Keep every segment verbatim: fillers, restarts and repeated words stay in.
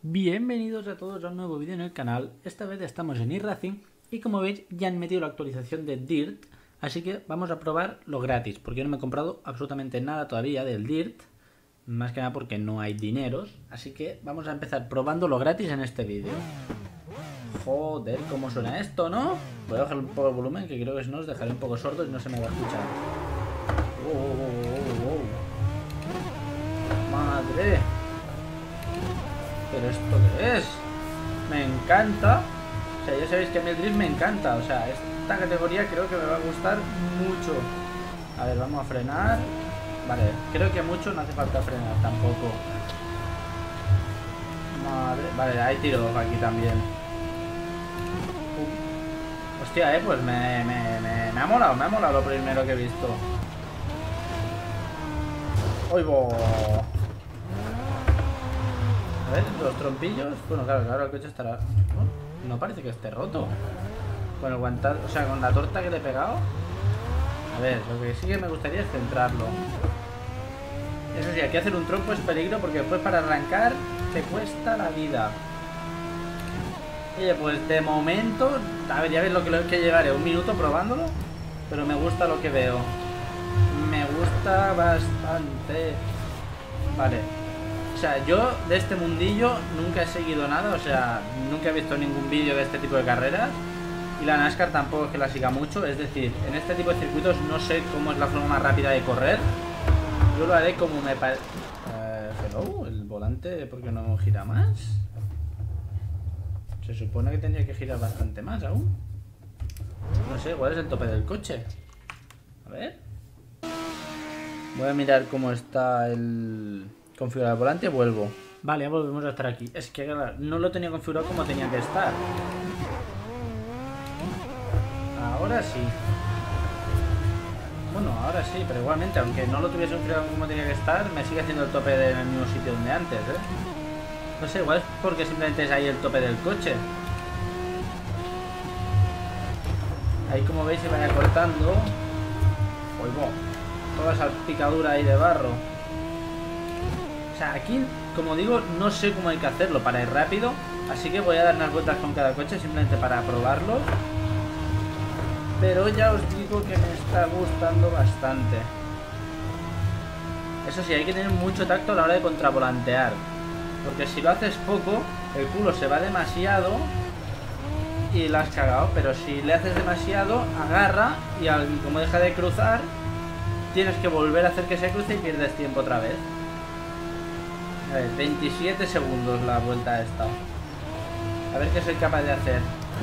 Bienvenidos a todos a un nuevo vídeo en el canal. Esta vez estamos en iRacing y como veis ya han metido la actualización de Dirt, así que vamos a probar lo gratis, porque yo no me he comprado absolutamente nada todavía del Dirt, más que nada porque no hay dineros, así que vamos a empezar probando lo gratis en este vídeo. Joder, cómo suena esto, ¿no? Voy a bajar un poco el volumen, que creo que si no os dejaré un poco sordos y no se me va a escuchar. ¡Oh, oh, oh, oh! ¡Madre! ¿Pero esto qué es? Me encanta. O sea, ya sabéis que a mí el drift me encanta. O sea, esta categoría creo que me va a gustar mucho. A ver, vamos a frenar. Vale, creo que mucho no hace falta frenar tampoco. Madre. Vale, hay tiros aquí también. Uh. Hostia, eh, pues me, me, me, me ha molado, me ha molado lo primero que he visto. ¡Oigo! A ver, los trompillos. Bueno, claro, claro, el coche estará... No, no parece que esté roto. Con el guantazo, o sea, con la torta que le he pegado. A ver, lo que sí que me gustaría es centrarlo. Eso sí, aquí hacer un trompo es peligro porque después para arrancar te cuesta la vida. Oye, pues de momento, a ver, ya ves lo que, que llevaré, un minuto probándolo, pero me gusta lo que veo. Me gusta bastante. Vale. O sea, yo de este mundillo nunca he seguido nada, o sea, nunca he visto ningún vídeo de este tipo de carreras. Y la NASCAR tampoco es que la siga mucho, es decir, en este tipo de circuitos no sé cómo es la forma más rápida de correr. Yo lo haré como me parece... Eh, hello, el volante, ¿por qué no gira más? Se supone que tendría que girar bastante más aún. No sé, ¿cuál es el tope del coche? A ver. Voy a mirar cómo está el... configurar el volante, vuelvo. Vale, ya volvemos a estar aquí. Es que claro, no lo tenía configurado como tenía que estar. Ahora sí. Bueno, ahora sí, pero igualmente, aunque no lo tuviese configurado como tenía que estar, me sigue haciendo el tope en el mismo sitio donde antes, ¿eh? No sé, igual es porque simplemente es ahí el tope del coche. Ahí, como veis, se vaya cortando. Oigo, toda esa picadura ahí de barro. O sea, aquí, como digo, no sé cómo hay que hacerlo para ir rápido, así que voy a dar unas vueltas con cada coche simplemente para probarlo. Pero ya os digo que me está gustando bastante. Eso sí, hay que tener mucho tacto a la hora de contravolantear, porque si lo haces poco, el culo se va demasiado y la has cagado. Pero si le haces demasiado, agarra y al, como deja de cruzar, tienes que volver a hacer que se cruce y pierdes tiempo otra vez. A ver, veintisiete segundos la vuelta esta. A ver qué soy capaz de hacer.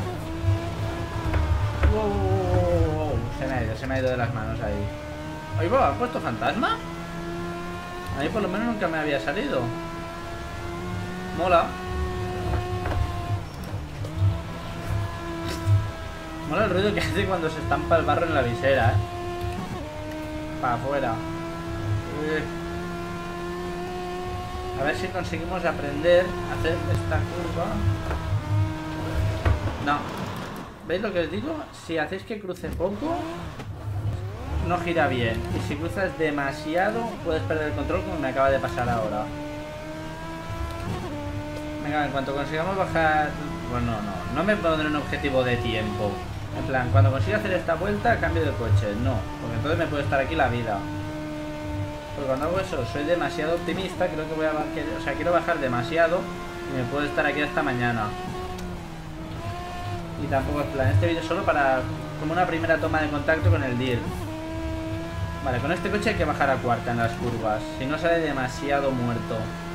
Wow, wow, wow. Se me ha ido, se me ha ido de las manos ahí. Oye, ¿has puesto fantasma? A mí por lo menos nunca me había salido. Mola. Mola el ruido que hace cuando se estampa el barro en la visera, ¿eh? Para afuera. Uy. A ver si conseguimos aprender a hacer esta curva. No. ¿Veis lo que os digo? Si hacéis que cruce poco, no gira bien. Y si cruzas demasiado, puedes perder el control, como me acaba de pasar ahora. Venga, en cuanto consigamos bajar... Bueno, no, no me pondré un objetivo de tiempo. En plan, cuando consiga hacer esta vuelta, cambio de coche. No, porque entonces me puede estar aquí la vida. Porque cuando hago eso, soy demasiado optimista. Creo que voy a... O sea, quiero bajar demasiado y me puedo estar aquí hasta mañana. Y tampoco es plan. Este vídeo es solo para... como una primera toma de contacto con el Dirt. Vale, con este coche hay que bajar a cuarta en las curvas. Si no, sale demasiado muerto.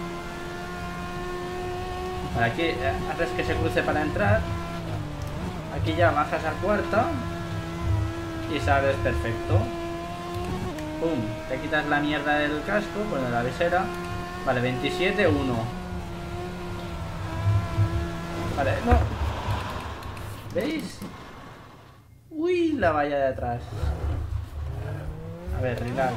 Vale, aquí haces que se cruce para entrar. Aquí ya bajas a cuarta y sales perfecto. Pum, te quitas la mierda del casco, bueno, la visera. Vale, veintisiete uno. Vale, no. ¿Veis? Uy, la valla de atrás. A ver, relax.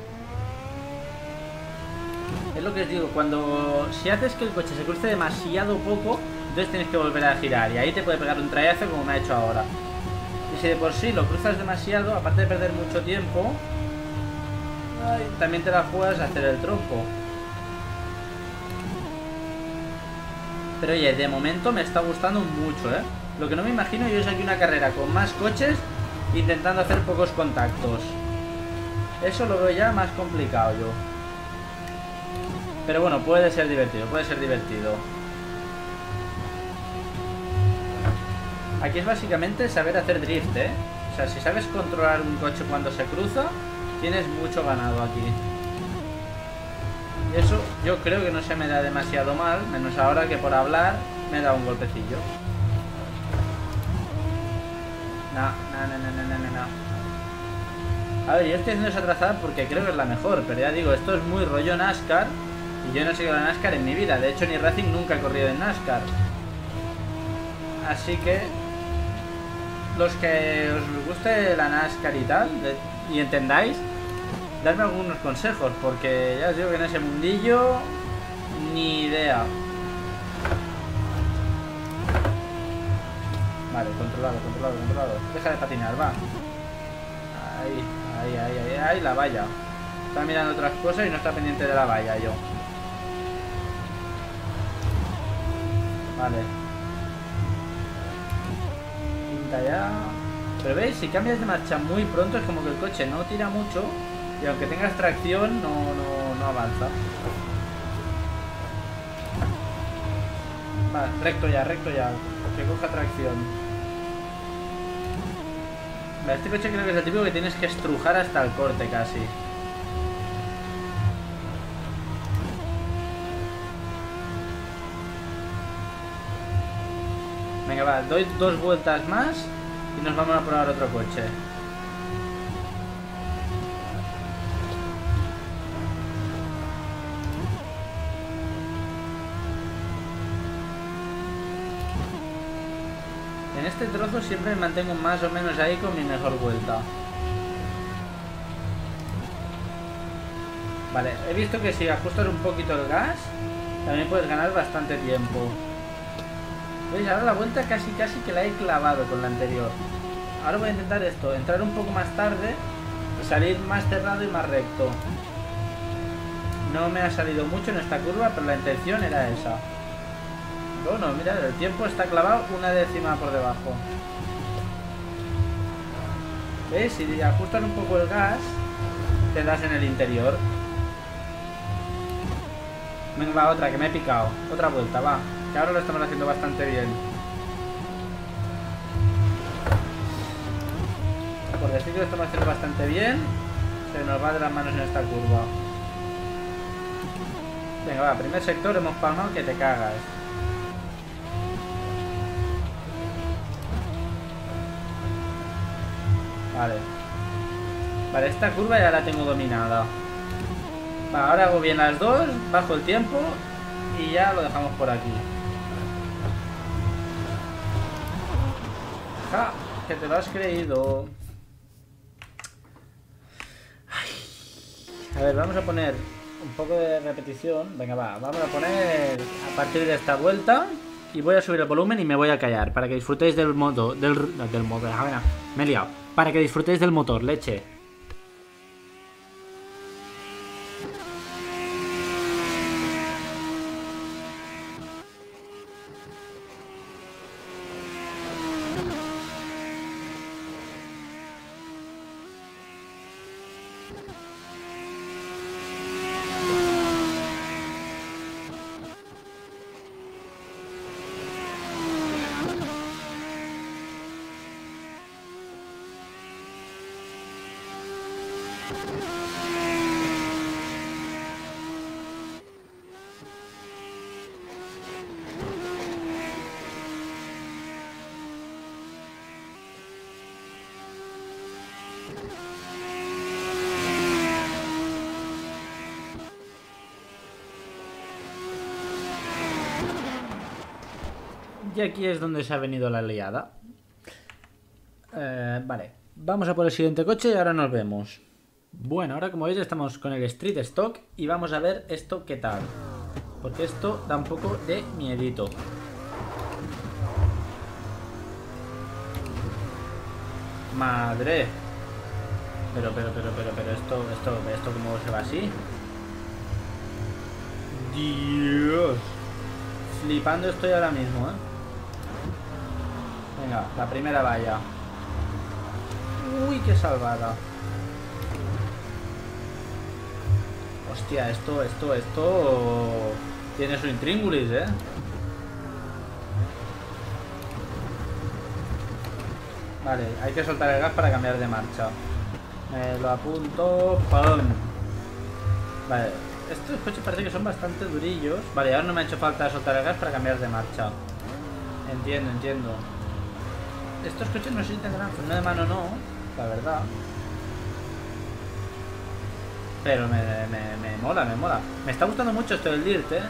Es lo que os digo, cuando... si haces que el coche se cruce demasiado poco, entonces tienes que volver a girar y ahí te puede pegar un trayazo como me ha hecho ahora. Y si de por sí lo cruzas demasiado, aparte de perder mucho tiempo, ay, también te la juegas a hacer el trompo. Pero oye, de momento me está gustando mucho, ¿eh? Lo que no me imagino yo es aquí una carrera con más coches intentando hacer pocos contactos. Eso lo veo ya más complicado yo. Pero bueno, puede ser divertido, puede ser divertido. Aquí es básicamente saber hacer drift, ¿eh? O sea, si sabes controlar un coche cuando se cruza, tienes mucho ganado aquí. Y eso yo creo que no se me da demasiado mal, menos ahora que por hablar me da un golpecillo. No, no, no, no, no, no, no. A ver, yo estoy haciendo esa trazada porque creo que es la mejor, pero ya digo, esto es muy rollo NASCAR y yo no he seguido la NASCAR en mi vida. De hecho, ni Racing nunca he corrido en NASCAR. Así que los que os guste la NASCAR y tal, de, y entendáis, darme algunos consejos, porque ya os digo que en ese mundillo ni idea. Vale, controlado, controlado, controlado. Deja de patinar, va. Ahí, ahí, ahí, ahí, ahí, la valla. Está mirando otras cosas y no está pendiente de la valla yo. Vale. Pinta ya. Pero veis, si cambias de marcha muy pronto es como que el coche no tira mucho y aunque tengas tracción no, no, no avanza. Vale, recto ya, recto ya. Que coja tracción. Vale, este coche creo que es el típico que tienes que estrujar hasta el corte casi. Venga, va, doy dos vueltas más y nos vamos a probar otro coche. En este trozo siempre me mantengo más o menos ahí con mi mejor vuelta. Vale, he visto que si ajustas un poquito el gas también puedes ganar bastante tiempo. ¿Veis? Ahora la vuelta casi casi que la he clavado con la anterior. Ahora voy a intentar esto, entrar un poco más tarde y salir más cerrado y más recto. No me ha salido mucho en esta curva, pero la intención era esa. Bueno, mira, el tiempo está clavado una décima por debajo. ¿Ves? Si ajustan un poco el gas, te das en el interior. Venga, va, otra, que me he picado. Otra vuelta, va. Que ahora lo estamos haciendo bastante bien. Por decir que lo estamos haciendo bastante bien, se nos va de las manos en esta curva. Venga, va, primer sector, hemos palmado que te cagas. Vale. Vale, esta curva ya la tengo dominada. Vale, ahora hago bien las dos, bajo el tiempo y ya lo dejamos por aquí. ¡Ja! Que te lo has creído. Ay. A ver, vamos a poner un poco de repetición. Venga, va, vamos a poner a partir de esta vuelta. Y voy a subir el volumen y me voy a callar para que disfrutéis del modo, del, del modo, a ver, me he liado. Para que disfrutéis del motor, leche. Y aquí es donde se ha venido la liada. Eh, vale, vamos a por el siguiente coche y ahora nos vemos. Bueno, ahora como veis estamos con el Street Stock y vamos a ver esto qué tal. Porque esto da un poco de miedito. Madre. Pero, pero, pero, pero, pero, esto, esto, esto cómo se va así. Dios. flipando estoy ahora mismo, ¿eh? Venga, la primera valla. Uy, qué salvada. Hostia, esto, esto, esto... tiene su intríngulis, ¿eh? Vale, hay que soltar el gas para cambiar de marcha. Me lo apunto. ¡Pum! Vale, estos coches parece que son bastante durillos. Vale, ahora no me ha hecho falta soltar el gas para cambiar de marcha. Entiendo, entiendo. Estos coches no sé si tendrán freno de mano o no, la verdad. Pero me, me, me mola, me mola. Me está gustando mucho esto del Dirt, ¿eh?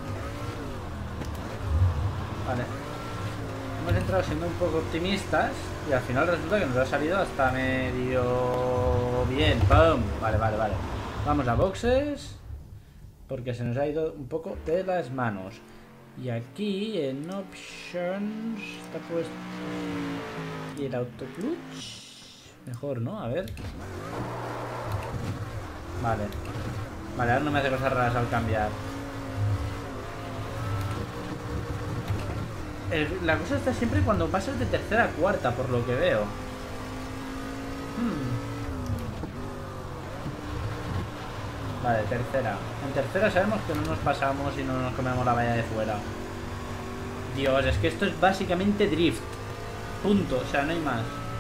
Vale. Hemos entrado siendo un poco optimistas y al final resulta que nos ha salido hasta medio bien. ¡Pum! Vale, vale, vale. Vamos a boxes porque se nos ha ido un poco de las manos. Y aquí en options está puesto... y el autoclutch mejor, ¿no? A ver. Vale. Vale, ahora no me hace cosas raras al cambiar. El, la cosa está siempre cuando pasas de tercera a cuarta, por lo que veo. Hmm. Vale, tercera. En tercera sabemos que no nos pasamos y no nos comemos la valla de fuera. Dios, es que esto es básicamente drift. Punto, o sea, no hay más.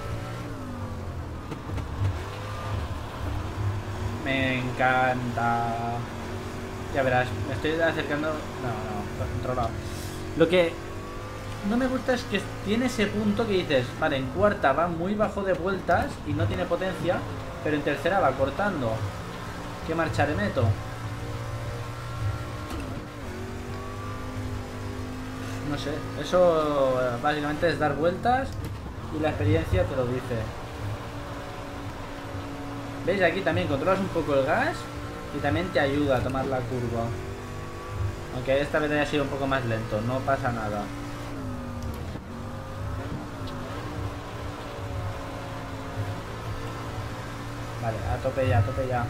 Me encanta. Ya verás, me estoy acercando. No, no, controlado. Lo que no me gusta es que tiene ese punto que dices, vale, en cuarta va muy bajo de vueltas y no tiene potencia, pero en tercera va cortando. ¿Qué marcha le meto? No sé, eso básicamente es dar vueltas y la experiencia te lo dice. ¿Veis? Aquí también controlas un poco el gas y también te ayuda a tomar la curva. Aunque esta vez haya sido un poco más lento, no pasa nada. Vale, a tope ya, a tope ya.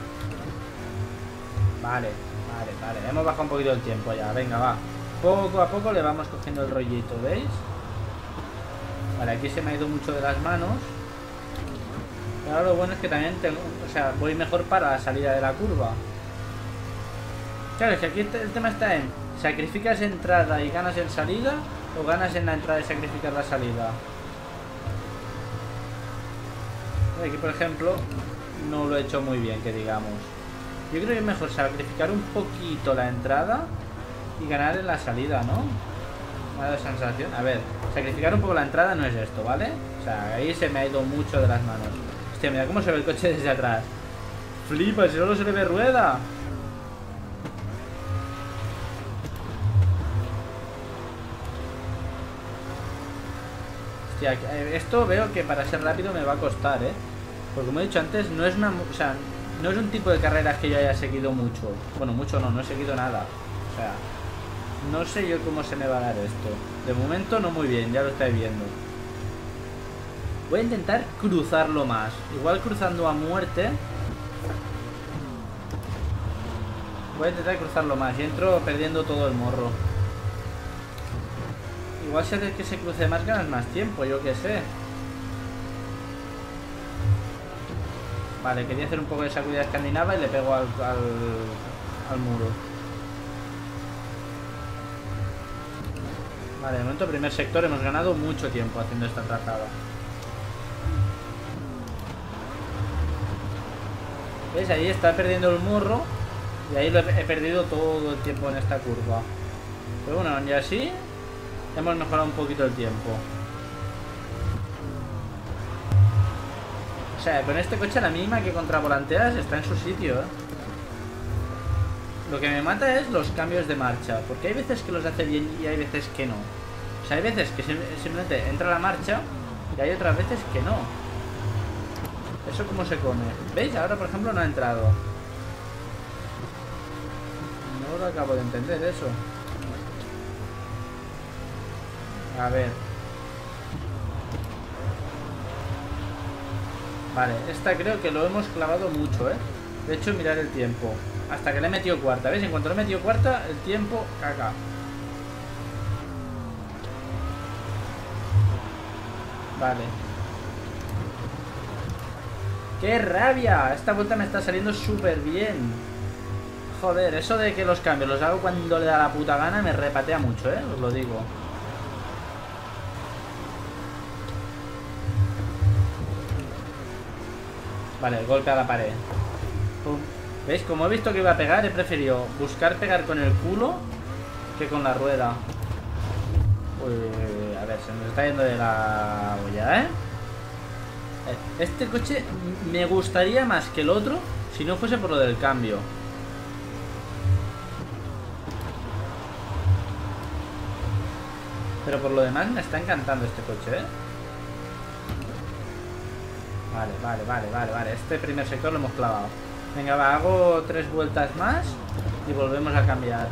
Vale, vale, vale. Hemos bajado un poquito el tiempo ya, venga, va. Poco a poco le vamos cogiendo el rollito, ¿veis? Vale, aquí se me ha ido mucho de las manos. Pero ahora lo bueno es que también tengo, o sea, voy mejor para la salida de la curva. Claro, es que aquí el tema está en ¿sacrificas entrada y ganas en salida? ¿O ganas en la entrada y sacrificas la salida? Aquí, por ejemplo, no lo he hecho muy bien, que digamos. Yo creo que es mejor sacrificar un poquito la entrada y ganar en la salida, ¿no? Me ha dado sensación. A ver, sacrificar un poco la entrada no es esto, ¿vale? O sea, ahí se me ha ido mucho de las manos. Hostia, mira cómo se ve el coche desde atrás. Flipa, si solo se le ve rueda. Hostia, esto veo que para ser rápido me va a costar, ¿eh? Porque como he dicho antes, no es una... O sea, no es un tipo de carreras que yo haya seguido mucho. Bueno, mucho no, no he seguido nada. O sea, no sé yo cómo se me va a dar esto. De momento no muy bien, ya lo estáis viendo. Voy a intentar cruzarlo más. Igual cruzando a muerte. Voy a intentar cruzarlo más y entro perdiendo todo el morro. Igual si haces que se cruce más ganas más tiempo, yo qué sé. Vale, quería hacer un poco de sacudida escandinava y le pego al, al, al muro. Vale, de momento primer sector, hemos ganado mucho tiempo haciendo esta trazada. ¿Ves? Ahí está perdiendo el morro y ahí lo he, he perdido todo el tiempo en esta curva. Pero bueno, y así hemos mejorado un poquito el tiempo. O sea, con este coche la mínima que contravolanteas está en su sitio, ¿eh? Lo que me mata es los cambios de marcha, porque hay veces que los hace bien y hay veces que no. O sea, hay veces que simplemente entra la marcha y hay otras veces que no. ¿Eso cómo se come? ¿Veis? Ahora, por ejemplo, no ha entrado. No lo acabo de entender eso. A ver. Vale, esta creo que lo hemos clavado mucho, ¿eh? De hecho, mirar el tiempo. Hasta que le he metido cuarta, ¿ves? En cuanto le he metido cuarta, el tiempo caca. Vale. ¡Qué rabia! Esta vuelta me está saliendo súper bien. Joder, eso de que los cambios los hago cuando le da la puta gana me repatea mucho, ¿eh? Os lo digo. Vale, golpe a la pared. Pum. ¿Veis? Como he visto que iba a pegar, he preferido buscar pegar con el culo que con la rueda. Uy, a ver, se nos está yendo de la olla, ¿eh? Este coche me gustaría más que el otro si no fuese por lo del cambio. Pero por lo demás me está encantando este coche, ¿eh? Vale, vale, vale, vale, vale. Este primer sector lo hemos clavado. Venga, va, hago tres vueltas más y volvemos a cambiar.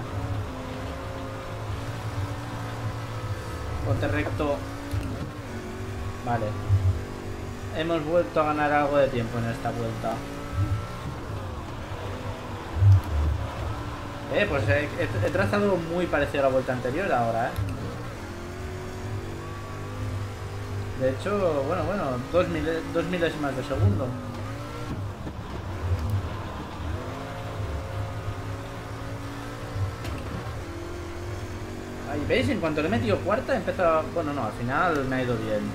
Ponte recto. Vale. Hemos vuelto a ganar algo de tiempo en esta vuelta. Eh, pues he, he, he trazado muy parecido a la vuelta anterior ahora, eh. De hecho, bueno, bueno, dos, mil, dos milésimas de segundo. Ahí veis, en cuanto le he metido cuarta, he empezado... Bueno, no, al final me ha ido bien.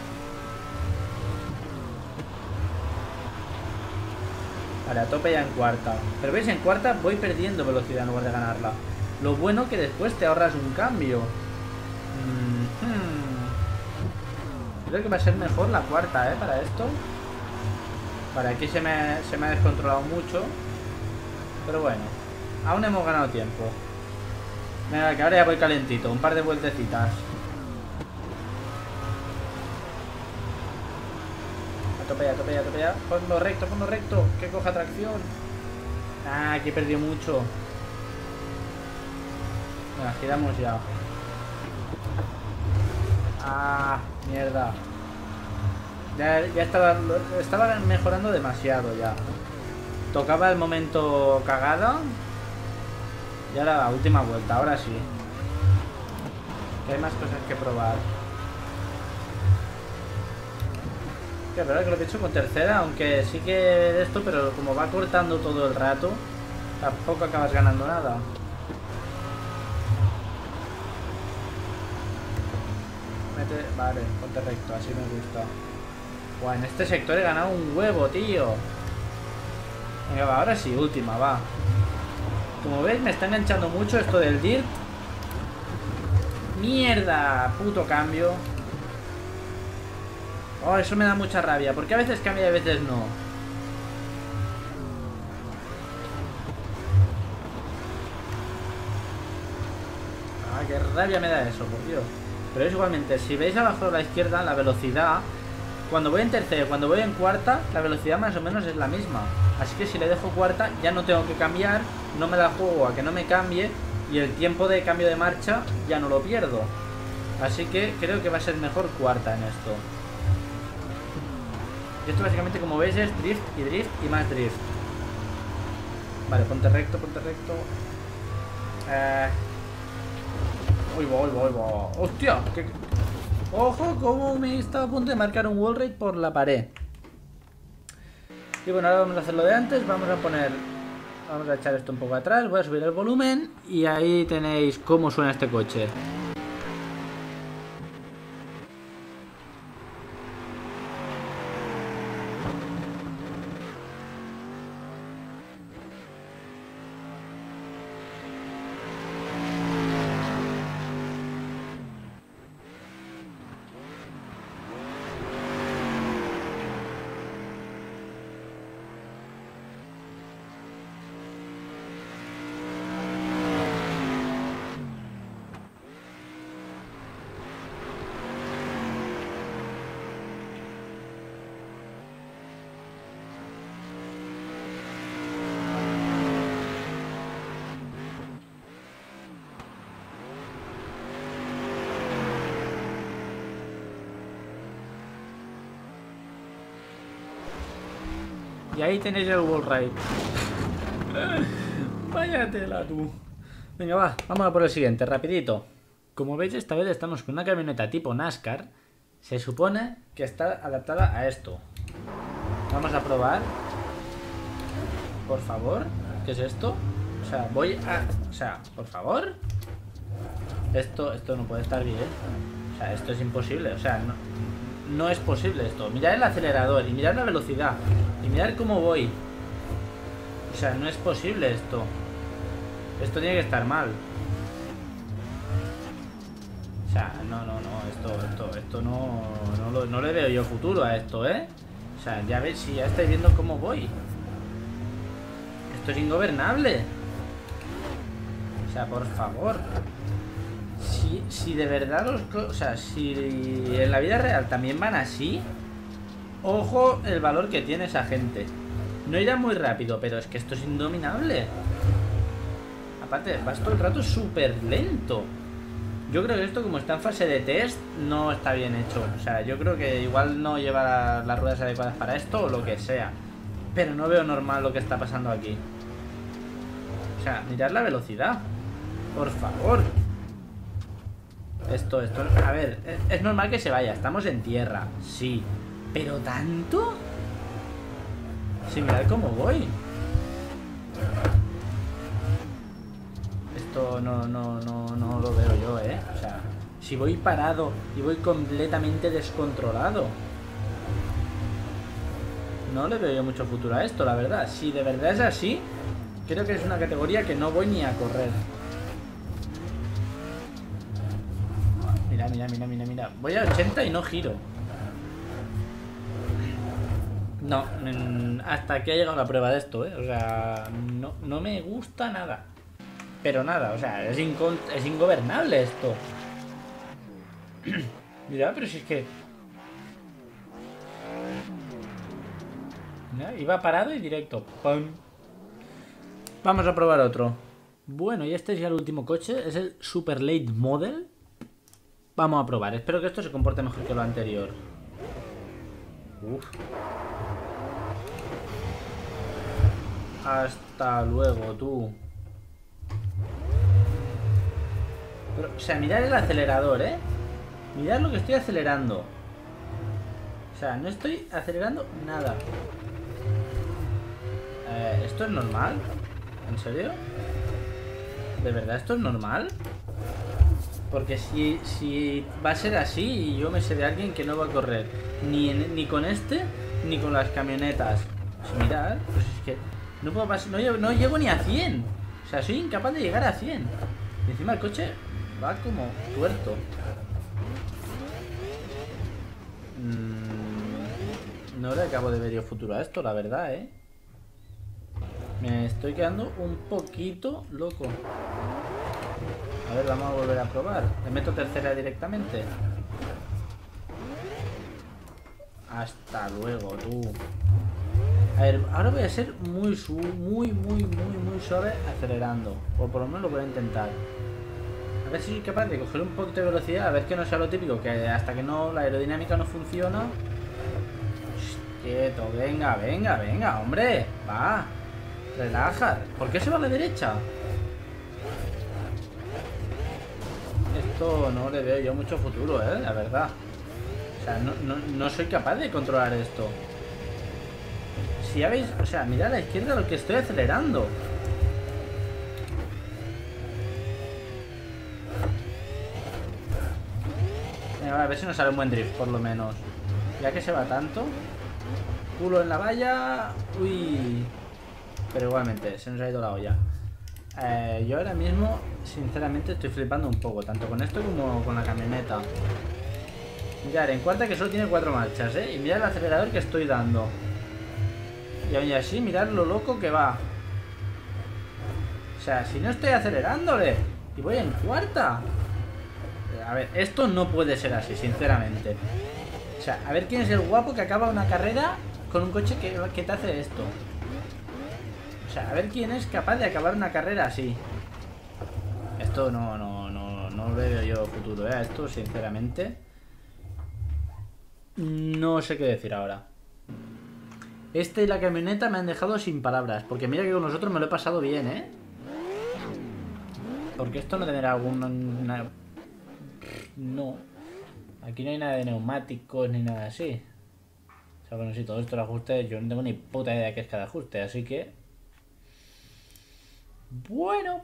Vale, a tope ya en cuarta. Pero veis, en cuarta voy perdiendo velocidad en lugar de ganarla. Lo bueno que después te ahorras un cambio. Mm-hmm. Creo que va a ser mejor la cuarta, ¿eh? Para esto. Vale, aquí se me, se me ha descontrolado mucho. Pero bueno, aún hemos ganado tiempo. Venga, que ahora ya voy calentito. Un par de vueltecitas. A tope ya, a tope ya, a tope ya. Ponlo recto, ponlo recto. Que coja tracción. Ah, aquí he perdido mucho. Venga, giramos ya. Ah, mierda. Ya, ya estaba, estaba mejorando demasiado ya. Tocaba el momento cagada. Y ahora la última vuelta, ahora sí. Que hay más cosas que probar. Que es verdad que lo he hecho con tercera, aunque sí que esto, pero como va cortando todo el rato, tampoco acabas ganando nada. Mete, vale, ponte recto, así me gusta. Buah, en este sector he ganado un huevo, tío. Venga, va, ahora sí, última, va. Como veis, me está enganchando mucho esto del dirt. ¡Mierda! Puto cambio. Oh, eso me da mucha rabia. Porque a veces cambia y a veces no. Ah, qué rabia me da eso, por Dios. Pero es igualmente, si veis abajo a la izquierda, la velocidad... Cuando voy en tercera, cuando voy en cuarta, la velocidad más o menos es la misma. Así que si le dejo cuarta, ya no tengo que cambiar, no me la juego a que no me cambie y el tiempo de cambio de marcha ya no lo pierdo. Así que creo que va a ser mejor cuarta en esto. Y esto básicamente, como veis, es drift y drift y más drift. Vale, ponte recto, ponte recto. Eh... Uy, voy, voy, voy. ¡Hostia! ¿Qué... Ojo, como me estaba a punto de marcar un wall rate por la pared. Y bueno, ahora vamos a hacer lo de antes. Vamos a poner... Vamos a echar esto un poco atrás. Voy a subir el volumen. Y ahí tenéis cómo suena este coche. Y ahí tenéis el wall ride. Vaya tela, tú. Venga, va, vamos a por el siguiente, rapidito. Como veis, esta vez estamos con una camioneta tipo NASCAR. Se supone que está adaptada a esto. Vamos a probar. Por favor. ¿Qué es esto? O sea, voy a... O sea, por favor. Esto, esto no puede estar bien. O sea, esto es imposible. O sea, no, no es posible esto. Mirad el acelerador y mirad la velocidad. Y mirad cómo voy. O sea, no es posible esto. Esto tiene que estar mal. O sea, no, no, no. Esto, esto, esto no... No, lo, no le veo yo futuro a esto, ¿eh? O sea, ya veis, si ya estáis viendo cómo voy. Esto es ingobernable. O sea, por favor. Si, si de verdad los... O sea, si en la vida real también van así, ojo el valor que tiene esa gente. No irá muy rápido, pero es que esto es indominable. Aparte, vas todo el rato súper lento. Yo creo que esto, como está en fase de test, no está bien hecho. O sea, yo creo que igual no lleva la, las ruedas adecuadas para esto o lo que sea. Pero no veo normal lo que está pasando aquí. O sea, mirad la velocidad. Por favor. Esto, esto... A ver, es, es normal que se vaya. Estamos en tierra, sí. ¿Pero tanto? Sí, mirad cómo voy. Esto no, no, no, no lo veo yo, ¿eh? O sea, si voy parado y voy completamente descontrolado. No le veo yo mucho futuro a esto, la verdad. Si de verdad es así, creo que es una categoría que no voy ni a correr. Mira, mira, mira, mira, mira. Voy a ochenta y no giro. No, hasta aquí ha llegado la prueba de esto, ¿eh? O sea, no, no me gusta nada. Pero nada, o sea, es, es ingobernable esto. Mira, pero si es que... Mira, iba parado y directo. ¡Pum! Vamos a probar otro. Bueno, y este es ya el último coche. Es el Super Late Model. Vamos a probar. Espero que esto se comporte mejor que lo anterior. Uf. Hasta luego, tú. Pero, o sea, mirad el acelerador, ¿eh? Mirad lo que estoy acelerando. O sea, no estoy acelerando nada. Eh, ¿Esto es normal? ¿En serio? ¿De verdad esto es normal? Porque si, si va a ser así, y yo me sé de alguien que no va a correr ni, en, ni con este, ni con las camionetas. Pues mirad, pues es que no puedo pasar, no, llego, no llego ni a cien. O sea, soy incapaz de llegar a cien. Y encima el coche va como tuerto. Mm, no le acabo de ver yo futuro a esto, la verdad, ¿eh? Me estoy quedando un poquito loco. A ver, vamos a volver a probar. Le meto tercera directamente. Hasta luego, tú. A ver, ahora voy a ser muy, muy, muy, muy, muy suave acelerando. O por lo menos lo voy a intentar. A ver si soy capaz de coger un poquito de velocidad. A ver que no sea lo típico, que hasta que no la aerodinámica no funciona. Quieto, venga, venga, venga, hombre. Va. Relaja. ¿Por qué se va a la derecha? Esto no le veo yo mucho futuro, eh, la verdad. O sea, no, no, no soy capaz de controlar esto. Si ya veis, o sea, mirad a la izquierda lo que estoy acelerando. Venga, a ver si nos sale un buen drift, por lo menos. Ya que se va tanto. Culo en la valla. Uy. Pero igualmente, se nos ha ido la olla. Eh, yo ahora mismo, sinceramente, estoy flipando un poco, tanto con esto como con la camioneta. Mirad, en cuarta que solo tiene cuatro marchas, ¿eh? Y mirad el acelerador que estoy dando. Y aún así, mirad lo loco que va. O sea, si no estoy acelerándole y voy en cuarta. A ver, esto no puede ser así, sinceramente. O sea, a ver quién es el guapo que acaba una carrera con un coche que, que te hace esto. O sea, a ver quién es capaz de acabar una carrera así. Esto no, no, no, no veo yo futuro, ¿eh? Esto, sinceramente, no sé qué decir ahora. Este y la camioneta me han dejado sin palabras. Porque mira que con nosotros me lo he pasado bien, ¿eh? Porque esto no tendrá algún... Una... No. Aquí no hay nada de neumáticos ni nada así. O sea, bueno, si todo esto lo ajuste, yo no tengo ni puta idea de qué es cada ajuste, así que... Bueno.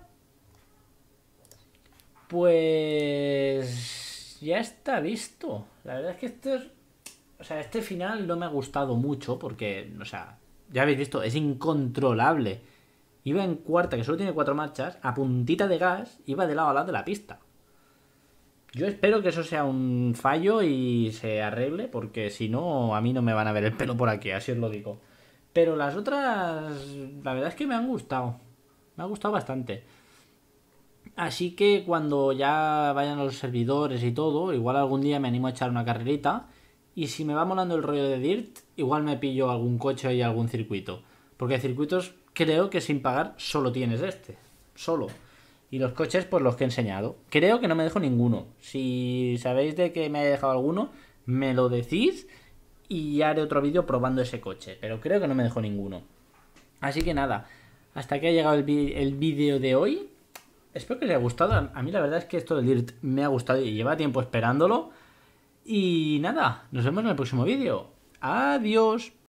Pues... ya está visto. La verdad es que esto es... O sea, este final no me ha gustado mucho porque, o sea, ya habéis visto, es incontrolable. Iba en cuarta, que solo tiene cuatro marchas, a puntita de gas, iba de lado a lado de la pista. Yo espero que eso sea un fallo y se arregle, porque si no, a mí no me van a ver el pelo por aquí, así os lo digo. Pero las otras, la verdad es que me han gustado. Me ha gustado bastante. Así que cuando ya vayan los servidores y todo, igual algún día me animo a echar una carrerita. Y si me va molando el rollo de Dirt, igual me pillo algún coche y algún circuito. Porque circuitos creo que sin pagar solo tienes este. Solo. Y los coches, pues los que he enseñado. Creo que no me dejo ninguno. Si sabéis de que me he dejado alguno, me lo decís y haré otro vídeo probando ese coche. Pero creo que no me dejo ninguno. Así que nada, hasta aquí ha llegado el, el vídeo de hoy. Espero que os haya gustado. A mí la verdad es que esto del Dirt me ha gustado y lleva tiempo esperándolo. Y nada, nos vemos en el próximo vídeo. Adiós.